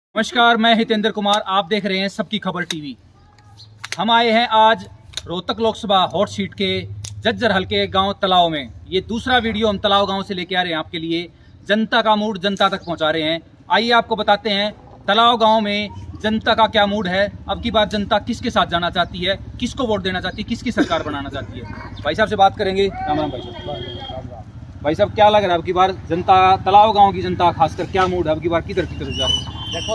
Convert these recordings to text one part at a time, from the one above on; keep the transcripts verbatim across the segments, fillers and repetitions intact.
नमस्कार, मैं हितेंद्र कुमार। आप देख रहे हैं सबकी खबर टीवी। हम आए हैं आज रोहतक लोकसभा हॉट सीट के जज्जर हल्के गांव तलाव में। ये दूसरा वीडियो हम तलाव गांव से लेके आ रहे हैं आपके लिए। जनता का मूड जनता तक पहुंचा रहे हैं। आइए आपको बताते हैं तलाव गांव में जनता का क्या मूड है। अब की बार जनता किसके साथ जाना चाहती है, किसको वोट देना चाहती है, किसकी सरकार बनाना चाहती है। भाई साहब से बात करेंगे। राम राम भाई साहब। भाई साहब, क्या लग रहा है अब की बार जनता, तलाव गाँव की जनता खासकर क्या मूड है अब की बार, किधर की तरफ जा रही है? देखो,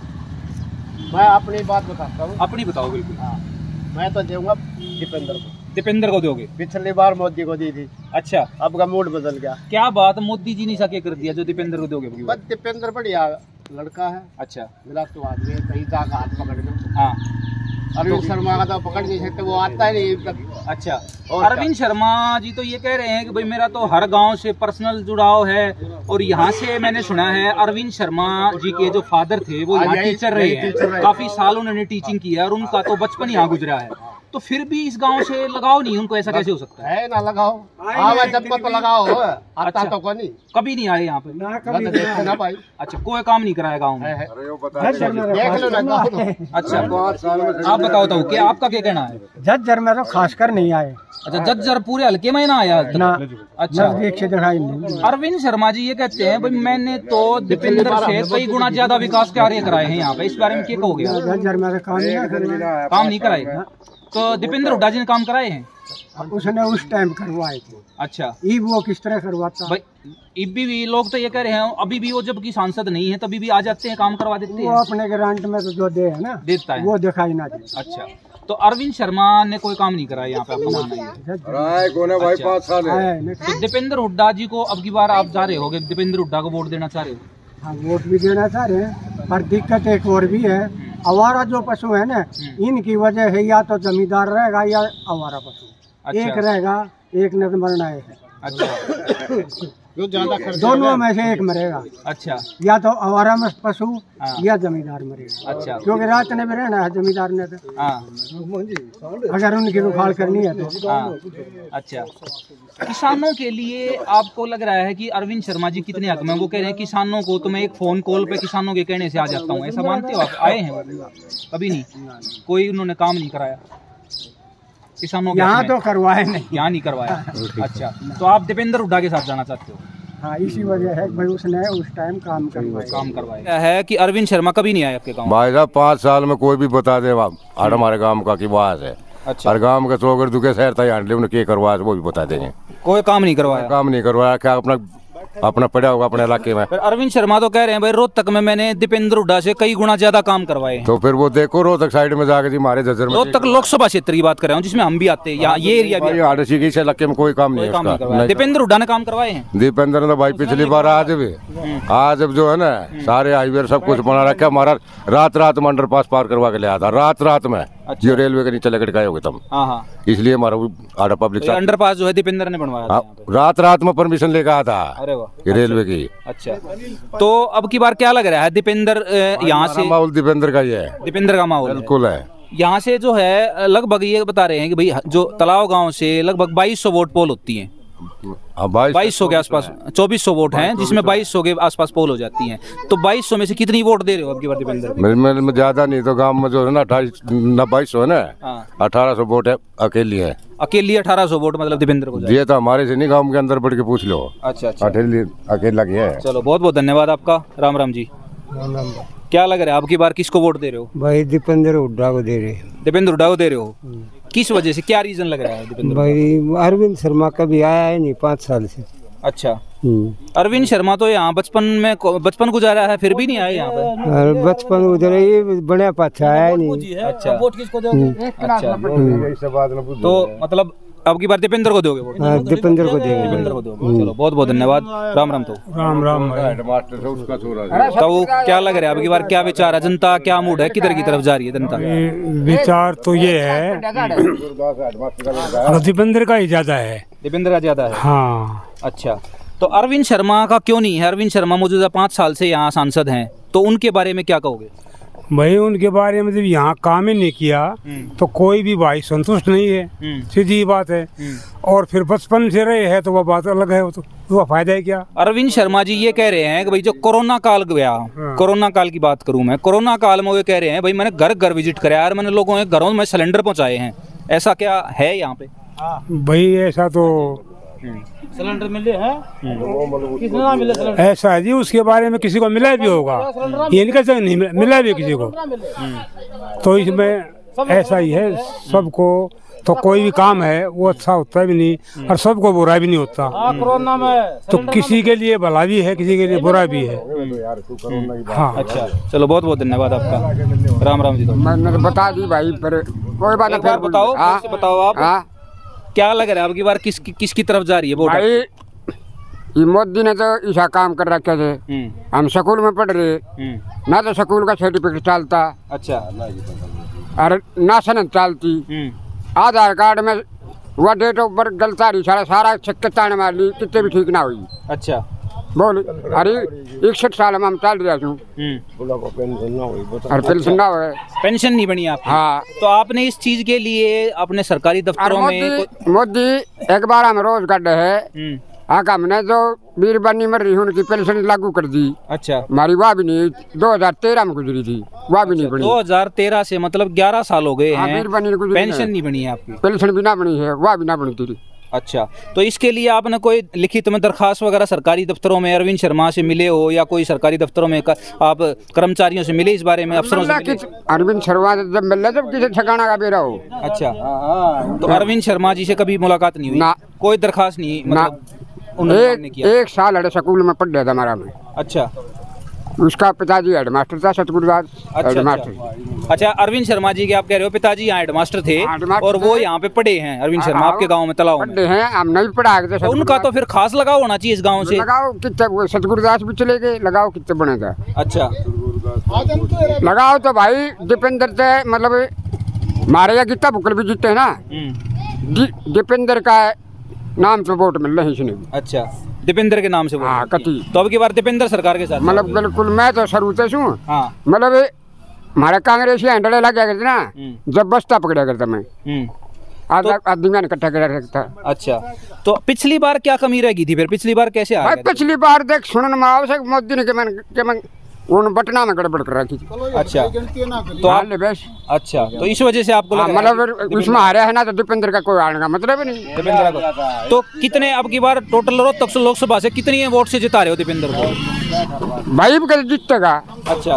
मैं अपनी बात बताता हूँ। अपनी बताओ। बिल्कुल। हाँ, मैं तो दूंगा दीपेंद्र को। दीपेंद्र को दोगे? पिछली बार मोदी को दी थी। अच्छा, अब का मूड बदल गया। क्या बात, मोदी जी ने सके कर दिया जो दीपेंद्र को दोगे? बस दीपेंद्र बढ़िया लड़का है। अच्छा, मिला तो आदमी है, कहीं जाकर हाथ पकड़ लो। हाँ। अरविंद शर्मा का तो पकड़ नहीं सकते, वो आता ही नहीं। अच्छा, अरविंद शर्मा जी तो ये कह रहे हैं कि भाई मेरा तो हर गांव से पर्सनल जुड़ाव है, और यहाँ से मैंने सुना है अरविंद शर्मा जी के जो फादर थे वो यहाँ टीचर रहे हैं, काफी साल उन्होंने टीचिंग किया और उनका तो बचपन यहाँ गुजरा है। तो फिर भी इस गांव से लगाओ नहीं उनको, ऐसा कैसे हो सकता है? है ना, लगाओ। हाँ, जब को तो लगाओ। आता अच्छा, तो को नहीं, कभी नहीं आए यहाँ पे ना, कभी देखते ना भाई। अच्छा, कोई काम नहीं कराया गाँव में? देख लो ना। अच्छा, आप बताओ तो क्या, आपका क्या कहना है? जज्जर में तो खासकर नहीं आए। अच्छा, जज्जर पूरे हल्के में ना आया ना। अच्छा, से दिखाई नहीं। अरविंद शर्मा जी ये कहते हैं भाई मैंने तो दीपेंद्र से कई गुना ज्यादा विकास कार्य कराए हैं यहाँ पे, इस बारे में क्या कहोगे? जज्जर में काम नहीं काम नहीं कराए तो दीपेंद्र हुड्डा जी ने काम कराए हैं? उसने उस टाइम करवाए थे। अच्छा, ई वो किस तरह करवाता भाई? इब्बी भी लोग तो ये कह रहे हैं अभी भी वो जबकि सांसद नहीं है तभी भी आ जाते हैं, काम करवा देते हैं। वो अपने ग्रांट में तो जो दे है ना, देता है, वो दिखाई ना दे। अच्छा, तो अरविंद शर्मा ने कोई काम नहीं कराया यहाँ पे, आपको मानना है? भाई अच्छा, पाँच साल है। तो दीपेंद्र हुड्डा जी को अब की बार आप जा रहे हो, दीपेंद्र हुड्डा को वोट देना चाह रहे हो? हाँ, वोट भी देना चाह रहे हैं, पर दिक्कत एक और भी है। आवारा जो पशु है ना, इनकी वजह है या तो जमींदार रहेगा या आवारा पशु। अच्छा। एक रहेगा, एक न मरना है। अच्छा, जो ज्यादा दोनों में से एक मरेगा। अच्छा, या तो आवारा में पशु हाँ। या जमींदार मरेगा। अच्छा, क्योंकि रात ने भी रहना है जमींदार ने तो, हाँ। अगर उनकी रुखाड़ करनी है तो। हाँ। अच्छा, किसानों के लिए आपको लग रहा है कि अरविंद शर्मा जी कितने हक में? वो कह रहे हैं किसानों को तो मैं एक फोन कॉल पे किसानों के कहने से आ जाता हूँ, ऐसा मानते हो आप? आए हैं वो? कभी नहीं, कोई उन्होंने काम नहीं कराया किसानों के? यहाँ तो करवाए नहीं, यहाँ नहीं करवाया। अच्छा, तो आप दीपेंद्र हुड्डा के साथ जाना चाहते हो? हाँ, इसी वजह है भाई, उसने उस टाइम काम करवाया। काम करवाया है कि अरविंद शर्मा कभी नहीं आए आपके गाँव? भाई साहब, पाँच साल में कोई भी बता दे और हमारे गांव का की बात है। अच्छा, हर गांव के सौ दुखे शहर था हांडले उन्हें क्या करवाया वो भी बता देंगे। कोई काम नहीं करवाया? काम नहीं करवाया, क्या अपना अपना पड़ा होगा अपने इलाके में। पर अरविंद शर्मा तो कह रहे हैं भाई रोहतक में मैंने दीपेंद्र हुड्डा से कई गुना ज्यादा काम करवाए हैं। तो फिर वो देखो रोहतक साइड में जाके जी हमारे जज्जर में, रोहतक लोकसभा क्षेत्र की बात कर रहा हूँ जिसमें हम भी आते हैं, यहाँ ये एरिया भी आरसी के इलाके में कोई काम नहीं है। दीपेंद्र हुड्डा ने काम करवाए हैं? दीपेंद्र ने भाई पिछली बार आज भी आज अब जो है ना सारे हाईवे सब कुछ बना रखा। हमारा रात रात में अंडर पास पार करवा के ले आता, रात रात में। जो रेलवे के नीचे लकड़काए होगे तुम, इसलिए हमारा आधा पब्लिक अंडर पास जो है दीपेंद्र ने बनवाया, रात रात में परमिशन लेकर आया था। अरे वाह, रेलवे की। अच्छा, तो अब की बार क्या लग रहा है दीपेंद्र यहाँ से? माहौल दीपेंद्र का ही है, दीपेंद्र का माहौल बिल्कुल है। यहाँ से जो है लगभग ये बता रहे हैं कि भाई जो तलाव गांव से लगभग बाईस सौ वोट पोल होती है, बाईस सौ के आसपास, चौबीस सौ वोट हैं जिसमें बाईस सौ के आसपास पोल हो जाती हैं। तो बाईस सौ में से कितनी वोट दे रहे हो अब की बार दीपेंद्र? में ज्यादा नहीं तो गांव में जो है ना अट्ठाईस न बाईस सौ है ना, अठारह सौ वोट है अकेली है। अकेली अठारह सौ वोट मतलब दीपेंद्र को? ये तो हमारे से नहीं, गांव के अंदर बढ़ के पूछ लो। अच्छा अच्छा, अकेला है। चलो, बहुत बहुत धन्यवाद आपका। राम राम जी। राम राम। क्या लग रहा है अब की बार किसको वोट दे रहे हो? भाई दीपेंद्र हुड्डा को दे रहे हैं। दीपेंद्र हुड्डा को दे रहे हो? किस वजह से, क्या रीजन लग रहा है दीपेंद्र? भाई अरविंद शर्मा कभी आया है नहीं पाँच साल से। अच्छा, अरविंद शर्मा तो यहाँ बचपन में बचपन गुजारा है फिर भी नहीं आए यहाँ पे? बचपन उधर ही बड़ा पाछा आया नहीं। अच्छा, वोट किसको दोगे? अच्छा, तो मतलब अब की बार दीपेंद्र को दोगे वोट? दीपेंद्र को देंगे। दीपेंद्र को दोगे। चलो, बहुत बहुत धन्यवाद। राम राम। तो राम राम। तो क्या लग रहा है अब की बार, क्या विचार है जनता, क्या मूड है, किधर की तरफ जा रही है जनता? विचार तो ये है दीपेंद्र का ही ज्यादा है। दीपेंद्र का ज्यादा है? हाँ। अच्छा, तो अरविंद शर्मा का क्यों नहीं है? अरविंद शर्मा मौजूदा पाँच साल से यहाँ सांसद हैं, तो उनके बारे में क्या कहोगे? भाई उनके बारे में जब यहाँ काम ही नहीं किया तो कोई भी भाई संतुष्ट नहीं है, सीधी बात है। और फिर बचपन से रहे हैं तो वह बात अलग है, वो तो वह फायदा है क्या। अरविंद शर्मा जी ये कह रहे हैं कि भाई जो कोरोना काल गया, हाँ। कोरोना काल की बात करूं मैं, कोरोना काल में वो कह रहे हैं भाई मैंने घर घर विजिट कराया और मैंने लोगों के घरों में सिलेंडर पहुंचाए हैं। ऐसा क्या है यहाँ पे? भाई ऐसा तो सिलेंडर मिले हैं, कितना मिले सिलेंडर? ऐसा है जी, उसके बारे में किसी को मिला भी होगा, ये नहीं कह नहीं मिला भी किसी को। तो इसमें ऐसा ही है, सबको तो कोई भी काम है वो अच्छा होता भी नहीं और सबको बुरा भी नहीं होता। कोरोना में तो किसी के लिए भला भी है, किसी के लिए बुरा भी है। हाँ अच्छा, चलो बहुत बहुत धन्यवाद आपका। राम राम जी। तो मैंने बता दी भाई, पर कोई बात नहीं, फिर बताओ फिर बताओ आप क्या लग रहा है आपकी बार किस किसकी तरफ जा रही है वोट? भाई ये मोदी ने तो ऐसा काम कर रखे थे, हम स्कूल में पढ़ रहे ना, तो स्कूल का सर्टिफिकेट चलता, अच्छा, और ना सनद चलती, आधार कार्ड में वह डेट ऑफ बर्थ गलत आ रही, सारा सारा चक्कर ताने मार ली, कितने भी ठीक ना हुई। अच्छा बोल, अरे इकसठ साल में हम चल रहे हूँ और पेंशन ना हुए, पेंशन नहीं बनी आपकी। हाँ, तो आपने इस चीज के लिए अपने सरकारी दफ्तरों में मोदी एक बार हम रोज गड्ढे है आका हमने जो वीर बनी मर रही उनकी पेंशन लागू कर दी। अच्छा, हमारी वाह भी नहीं दो हजार तेरह में गुजरी थी, वाह भी नहीं बनी। दो हजार तेरह से मतलब ग्यारह साल हो गए हैं, वीर बनी पेंशन नहीं बनी है आपकी, पेंशन भी ना बनी है, वाह भी ना बनी थी। अच्छा, तो इसके लिए आपने कोई लिखित में दरखास्त वगैरह सरकारी दफ्तरों में अरविंद शर्मा से मिले हो या कोई सरकारी दफ्तरों में आप कर्मचारियों से मिले इस बारे में, अफसरों से मिले? अरविंद शर्मा जब मिल जब किसी ठिकाना का बेरा हो। अच्छा, तो अरविंद शर्मा जी से कभी मुलाकात नहीं हुई? ना, कोई दरखास्त नहीं, मतलब एक, एक साल अड़े स्कूल में पढ़ गया था हमारा में। अच्छा, उसका पिताजी हेडमास्टर था सतगुरुदास। अच्छा, हेडमास्टर। अच्छा, अरविंद शर्मा जी के आप कह रहे हो पिताजी यहाँ हेडमास्टर थे और वो यहाँ पे पढ़े हैं, अरविंद शर्मा आपके गांव में तलाव में पढ़े हैं, हम नहीं पढ़ा गए। तो उनका तो फिर खास लगाव होना चाहिए इस गांव से। लगाओ कितने सतगुरुदास भी चले गए, लगाओ कितने बनेगा। अच्छा, लगाओ तो भाई दीपेंद्र से मतलब हमारे यहाँ गीता बुकल भी जीते है ना, दीपेंद्र का नाम से वोट मिल रहे हैं। अच्छा, दीपेंद्र के नाम से वोट। हाँ, कति तो अब की बार दीपेंद्र सरकार के साथ मतलब बिल्कुल। मैं तो शुरू से हूँ, हाँ, मतलब हमारा कांग्रेसी हैंडल लग गया करते ना, जब बस्ता पकड़ा करता मैं आधा आदमी में इकट्ठा कर सकता। अच्छा, तो पिछली बार क्या कमी रह गई थी फिर? पिछली बार कैसे आ गया? पिछली बार देख सुनने में आवश्यक मोदी ने के मैं के मैं उन बटना में गड़बड़ कर रखी थी। अच्छा, तो आप बस अच्छा, तो इस वजह से आपको मतलब उसमें हारा है ना, तो दीपेंद्र का कोई आने का मतलब नहीं। दीपेंद्र को तो कितने अब की बार टोटल रोहतक लोकसभा से कितनी वोट से जिता रहे हो दीपेंद्र को? भाई जीतेगा। अच्छा,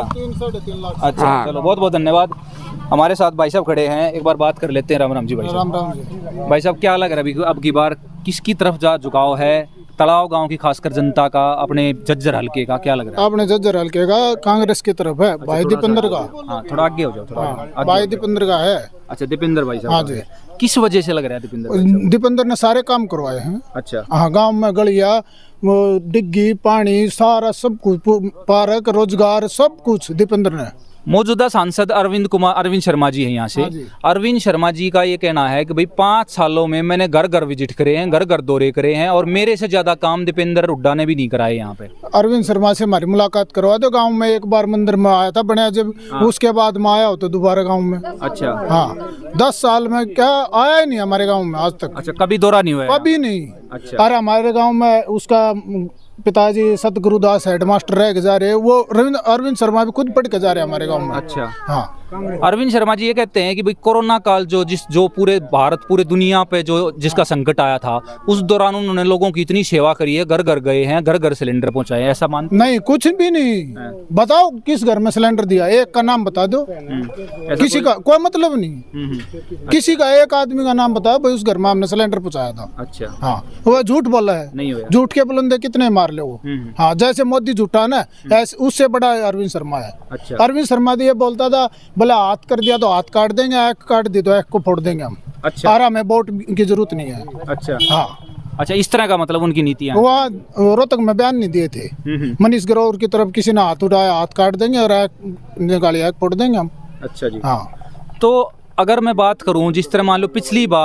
अच्छा, चलो बहुत बहुत धन्यवाद। हमारे साथ भाई साहब खड़े हैं, एक बार बात कर लेते हैं। राम राम जी भाई साहब। राम राम जी भाई साहब, क्या लग रहा है अभी अब की बार किसकी तरफ जा झुकाव है तलाव गांव की, खासकर जनता का, अपने जज्जर हल्के का क्या लग रहा है? अपने जज्जर हल्के का कांग्रेस की तरफ है। भाई दीपेंद्र का। हाँ, थोड़ा आगे हो जाओ, थोड़ा हाँ, भाई दीपेंद्र का है। अच्छा, दीपेंद्र भाई साहब। हाँ जी। किस वजह से लग रहा है दीपेंद्र? दीपेंद्र ने सारे काम करवाए हैं। अच्छा, हाँ, गांव में गलिया, डिग्गी, पानी, सारा सब कुछ, पार्क, रोजगार, सब कुछ दीपेंद्र ने। मौजूदा सांसद अरविंद कुमार अरविंद शर्मा जी हैं यहाँ से। अरविंद शर्मा जी का ये कहना है कि भाई पाँच सालों में मैंने घर घर विजिट करे हैं, घर घर दौरे करे हैं और मेरे से ज्यादा काम दीपेंद्र हुड्डा ने भी नहीं कराए यहाँ पे। अरविंद शर्मा से हमारी मुलाकात करवा दो। गांव में एक बार मंदिर में आया था बने जब, हाँ। उसके बाद में आया हो तो दोबारा गाँव में। अच्छा, हाँ, दस साल में क्या आया ही नहीं हमारे गाँव में आज तक। अच्छा, कभी दौरा नहीं हुआ? कभी नहीं। अच्छा, अरे हमारे गाँव में उसका पिताजी सतगुरुदास हेडमास्टर रह के जा रहे हैं, वो अरविंद शर्मा भी खुद पढ़ के जा रहे हैं हमारे गांव में। अच्छा, हाँ। अरविंद शर्मा जी ये कहते हैं कि भाई कोरोना काल जो जिस जो पूरे भारत पूरे दुनिया पे जो जिसका संकट आया था, उस दौरान उन्होंने लोगों की इतनी सेवा करी है, घर घर गए हैं, घर घर सिलेंडर पहुंचाए, ऐसा मानते? नहीं, कुछ भी नहीं। बताओ किस घर में सिलेंडर दिया, एक का नाम बता दो। किसी का कोई मतलब नहीं, किसी का एक आदमी का नाम बताओ भाई उस घर में हमने सिलेंडर पहुंचाया था। अच्छा, हाँ, वो झूठ बोला है, झूठ के बुलंदे कितने मार ले वो। हाँ, जैसे मोदी झूठा ना, ऐसे उससे बड़ा अरविंद शर्मा है। अरविंद शर्मा ये बोलता था बोला हाथ कर दिया तो हाथ काट देंगे, आँख काट दी तो आँख को फोड़ देंगे हम। अच्छा, आरा में वोट की जरूरत नहीं है। अच्छा, हाँ। अच्छा, इस तरह का मतलब उनकी नीतियां। वहाँ रोहतक में बयान नहीं दिए थे, मनीष ग्रोवर की तरफ किसी ने हाथ उठाया हाथ काट देंगे और आँख निकाली आँख फोड़ देंगे हम। अच्छा जी। हाँ, तो अगर मैं बात करूं जिस तरह मान लो पिछली बार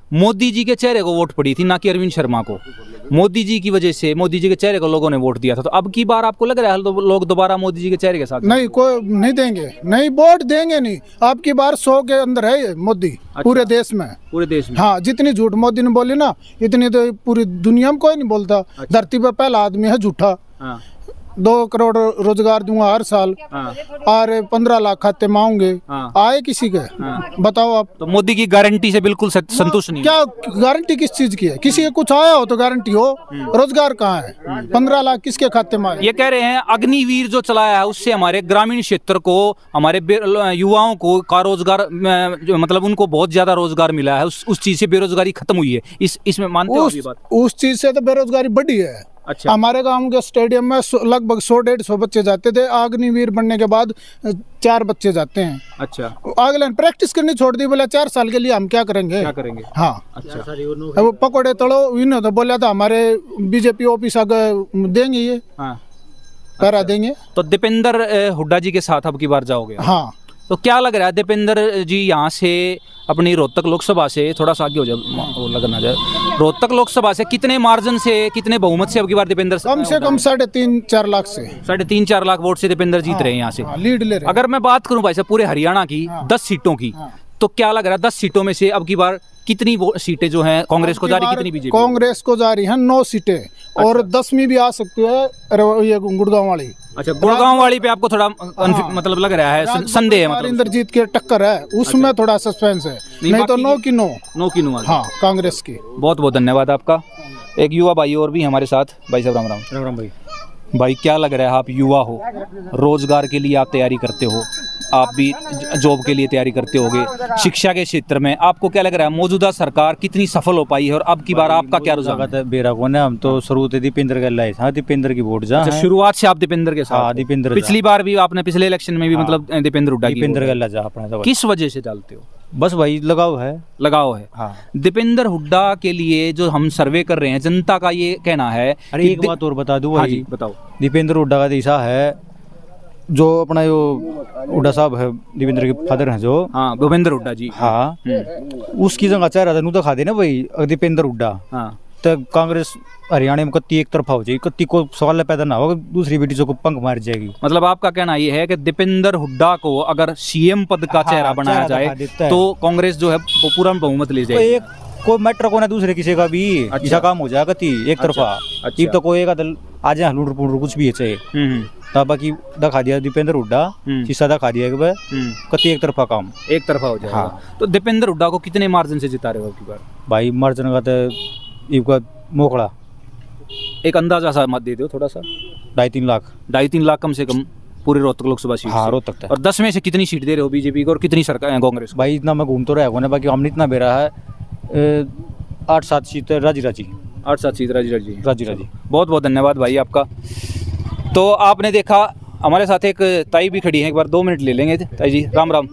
मोदी जी के चेहरे को वोट पड़ी थी, ना कि अरविंद शर्मा को। मोदी जी की वजह से, मोदी जी के चेहरे को लोगों ने वोट दिया था। तो अब की बार आपको लग रहा है लोग दोबारा मोदी जी के चेहरे के साथ? नहीं, कोई नहीं देंगे, नहीं वोट देंगे नहीं। अब की बार सौ के अंदर है ये मोदी। अच्छा। पूरे देश में, पूरे देश में। हाँ, जितनी झूठ मोदी ने बोली ना, इतनी तो पूरी दुनिया में कोई नहीं बोलता। अच्छा। धरती पर पहला आदमी है झूठा। हाँ। दो करोड़ रोजगार दूंगा हर साल। हाँ। और पंद्रह लाख खाते मांगेंगे। हाँ। आए किसी के? हाँ। बताओ आप। तो मोदी की गारंटी से बिल्कुल संतुष्ट नहीं? क्या गारंटी किस चीज की है? किसी के कुछ आया हो तो गारंटी हो, रोजगार कहाँ है? पंद्रह लाख किसके खाते में? ये कह रहे हैं अग्निवीर जो चलाया है उससे हमारे ग्रामीण क्षेत्र को, हमारे युवाओं को का रोजगार, मतलब उनको बहुत ज्यादा रोजगार मिला है, उस, उस चीज से बेरोजगारी खत्म हुई है। इस इसमें मानते हो? उस, उस चीज से तो बेरोजगारी बढ़ी है। अच्छा। हमारे गांव के स्टेडियम में लगभग सौ डेढ़ सौ बच्चे जाते थे, अग्निवीर बनने के बाद चार बच्चे जाते हैं। अच्छा। अगले प्रैक्टिस करनी छोड़ दी, बोला चार साल के लिए हम क्या करेंगे? क्या करेंगे? हाँ। अच्छा। वो पकौड़े तड़ो इन्होंने तो बोला था हमारे बीजेपी ऑफिस आगे देंगे, ये हाँ। करा देंगे। तो दीपेंद्र हुड्डा जी के साथ अब की बार जाओगे? हाँ। तो क्या लग रहा है दीपेंद्र जी यहाँ से अपनी रोहतक लोकसभा से थोड़ा सा आगे हो जाए, वो लगना जाए, रोहतक लोकसभा से कितने मार्जिन से, कितने बहुमत से अब की बार दीपेंद्र? कम से कम साढ़े तीन चार लाख से, साढ़े तीन चार लाख वोट से दीपेंद्र जीत हाँ, रहे हैं यहाँ से। हाँ, लीड ले रहे। अगर मैं बात करूँ भाई साहब पूरे हरियाणा की हाँ, दस सीटों की हाँ, तो क्या लग रहा है दस सीटों में से अब की बार कितनी सीटें जो हैं कांग्रेस को जा रही, कितनी बीजेपी? कांग्रेस को जा रही है नौ सीटें। अच्छा। और दसवीं भी आ सकती है ये गुड़गांव वाली। अच्छा, गुड़गांव वाली पे आपको थोड़ा हाँ, मतलब लग रहा है संदेह है, मतलब इंद्रजीत की टक्कर है उसमें। अच्छा। थोड़ा सस्पेंस है, नहीं, नहीं तो नो की नो नो की नो हाँ कांग्रेस की। बहुत बहुत धन्यवाद आपका। एक युवा भाई और भी हमारे साथ। भाई साहब राम राम। राम राम भाई। भाई क्या लग रहा है, आप युवा हो, रोजगार के लिए आप तैयारी करते हो, आप भी जॉब के लिए तैयारी करते होगे, शिक्षा के क्षेत्र में आपको क्या लग रहा है मौजूदा सरकार कितनी सफल हो पाई है और अब की बार आपका क्या रुझान है? बेरा को ना हम तो शुरू से दीपेंद्र के लाए हाँ दीपेंद्र की वोट जा। अच्छा, शुरुआत से आप दीपेंद्र के साथ? दीपेंद्र। पिछली बार भी आपने, पिछले इलेक्शन में भी मतलब दीपेंद्र हुड्डा की दीपेंद्र गल्ला जा अपना। किस वजह से डालते हो? बस भाई लगाव है, लगाव है। हाँ। दीपेंद्र हुड्डा के लिए जो हम सर्वे कर रहे हैं, जनता का ये कहना है। अरे एक बात और बता दूं। हाँ जी बताओ। दीपेंद्र हुड्डा का दिशा है जो अपना जो हुड्डा साहब है, दीपेंद्र के फादर हैं जो, हाँ भूपेंद्र हुड्डा जी। हाँ, उसकी जगह चेहरा नू दिखा देना भाई दीपेंद्र हुड्डा। हाँ। तो कांग्रेस हरियाणा में कत्ती एक तरफा हो जाएगी, कत्ती को सवाल पैदा ना होगा, दूसरी बेटी को पंख मार जाएगी। मतलब आपका कहना ये है कि दीपेंद्र हुड्डा को अगर सीएम पद का चेहरा हाँ, बनाया जाए तो कांग्रेस जो है वो पूरा बहुमत ले जाएगी। कोई मैटर को ना दूसरे किसी का भी अच्छा। ऐसा काम हो जाएगा कत्ती एक तरफा। अच्छा। तो कोई आ जाए लूट पुट कुछ भी चाहिए तब बाकी दिखा दिया दीपेंद्र हुड्डा, शीशा दिखा दिया कत्ती एक तरफा काम, एक तरफा हो जाएगा। हाँ। तो दीपेंद्र हुड्डा को कितने मार्जिन से जिता रहे हो आपकी बार? भाई मार्जिन का तो मोकड़ा एक अंदाजा सा मत दे दो थोड़ा सा। ढाई तीन लाख ढाई तीन लाख कम से कम पूरे रोहतक लोकसभा सीट। हाँ रोहतक। और दस में से कितनी सीट दे रहे हो बीजेपी को और कितनी सरकार कांग्रेस? भाई इतना मैं घूम तो रहा हूँ, बाकी हमने इतना बेरा है आठ सात सीट राजी राजी आठ सात सीट राजी राजी राजी राजी। बहुत बहुत धन्यवाद भाई आपका। तो आपने देखा हमारे साथ एक ताई भी खड़ी है, एक बार दो मिनट ले लेंगे ताई जी। राम राम।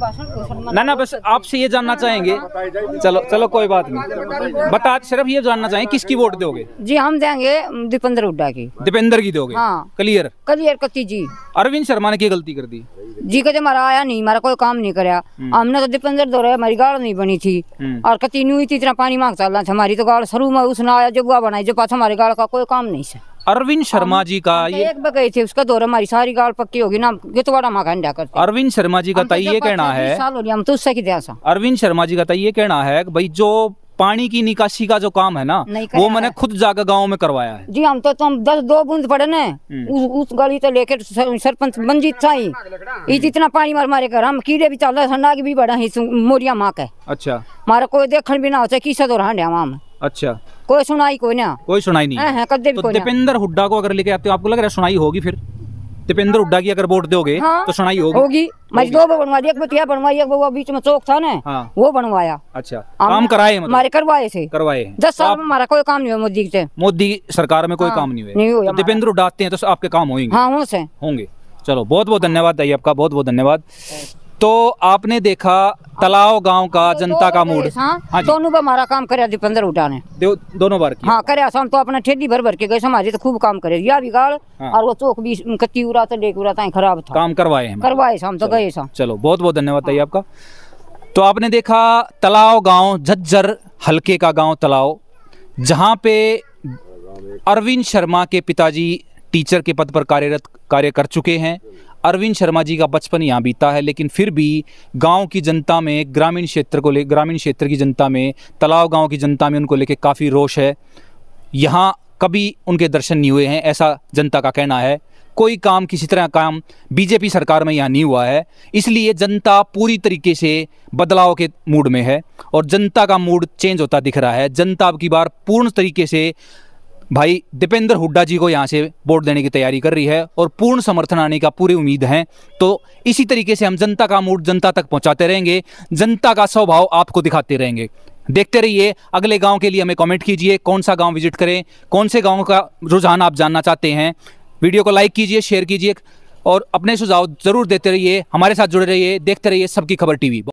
ना ना बस आपसे ये जानना चाहेंगे, चलो चलो कोई बात नहीं, बता सिर्फ ये जानना चाहेंगे किसकी वोट दोगे? जी हम देंगे दीपेंद्र हुड्डा की। दीपेंद्र की दोगे? हाँ। क्लियर क्लियर कत्ती जी। अरविंद शर्मा ने क्या गलती कर दी जी? कदे हमारा आया नहीं, हमारा कोई काम नहीं कराया, हमने तो दीपेंद्र दो रहे, हमारी गाड़ नहीं बनी थी और कत्ती न्यू इतना पानी मांग चल रहा था, हमारी तो गाड़ शुरू में उसने आया जब वो बनाई, जो पास हमारे गाड़ का कोई काम नहीं है। अरविंद शर्मा जी का ये एक बगई थे उसका दौरा, हमारी सारी गाड़ पक्की होगी ना, गितवाड़ा माँ घंटा करते। अरविंद शर्मा जी का तो ये कहना है, हम तो उससे अरविंद शर्मा जी का ये कहना है कि भाई जो पानी की निकासी का जो काम है ना वो मैंने खुद जाकर गांव में करवाया है। जी हम तो तुम दस दो बूंद पड़े ना उस, उस गली तो लेकर सरपंच मंजीत था ही इतना पानी मार मारे कर हम कीड़े भी चल रहे नाग भी बड़ा ही मोरिया माँ का। अच्छा। हमारा कोई देखने भी ना होता किसा दो हांडिया वहाँ में। अच्छा। कोई सुनाई कोई ना, कोई सुनाई नहीं है, कदे भी। तो दीपेंद्र हुड्डा को अगर लेके आते हो आपको लग रहा है सुनाई होगी? फिर दीपेंद्र हुड्डा की अगर वोट दोगे हाँ, तो सुनाई होगी होगी। मैं दो बनवा दी, एक बतिया बनवाई, एक वो बीच में चौक था ना हाँ, वो बनवाया। अच्छा। काम कराए मतलब? हमारे करवाए थे, करवाए। दस साल में हमारा कोई काम नहीं हुआ मोदी से, मोदी सरकार में कोई काम नहीं हुआ। दीपेंद्र हुड्डा आते हैं तो आपके काम होंगे? हाँ उनसे होंगे। चलो बहुत बहुत धन्यवाद भाई आपका, बहुत बहुत धन्यवाद। तो आपने देखा तलाव गांव का जनता का मूड। हाँ दोनों बार हमारा काम करे दीपेंद्र हुड्डा ने, दोनों बार हाँ करे। हम तो अपना ठेडी भर भर के गए, हमारी तो खूब काम करे, या भी गाड़ और वो चौक भी कत्ती उड़ा था, डेक उड़ा था, खराब था, काम करवाए हैं, करवाए हम तो गए। चलो बहुत बहुत धन्यवाद भाई आपका। तो आपने देखा तलाव गांव, झज्जर हलके का गांव तलाव, जहां पे अरविंद शर्मा के पिताजी टीचर के पद पर कार्यरत कार्य कर चुके हैं। अरविंद शर्मा जी का बचपन यहाँ बीता है, लेकिन फिर भी गांव की जनता में, ग्रामीण क्षेत्र को ले ग्रामीण क्षेत्र की जनता में, तलाव गांव की जनता में उनको लेके काफ़ी रोष है। यहाँ कभी उनके दर्शन नहीं हुए हैं, ऐसा जनता का कहना है। कोई काम, किसी तरह काम बीजेपी सरकार में यहाँ नहीं हुआ है, इसलिए जनता पूरी तरीके से बदलाव के मूड में है और जनता का मूड चेंज होता दिख रहा है। जनता अब की बार पूर्ण तरीके से भाई दीपेंद्र हुड्डा जी को यहाँ से वोट देने की तैयारी कर रही है और पूर्ण समर्थन आने का पूरी उम्मीद है। तो इसी तरीके से हम जनता का मूड जनता तक पहुँचाते रहेंगे, जनता का स्वभाव आपको दिखाते रहेंगे। देखते रहिए। अगले गांव के लिए हमें कमेंट कीजिए, कौन सा गांव विजिट करें, कौन से गांव का रुझान आप जानना चाहते हैं। वीडियो को लाइक कीजिए, शेयर कीजिए और अपने सुझाव जरूर देते रहिए। हमारे साथ जुड़े रहिए, देखते रहिए सबकी खबर टीवी।